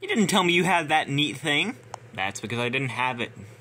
You didn't tell me you had that neat thing. That's because I didn't have it.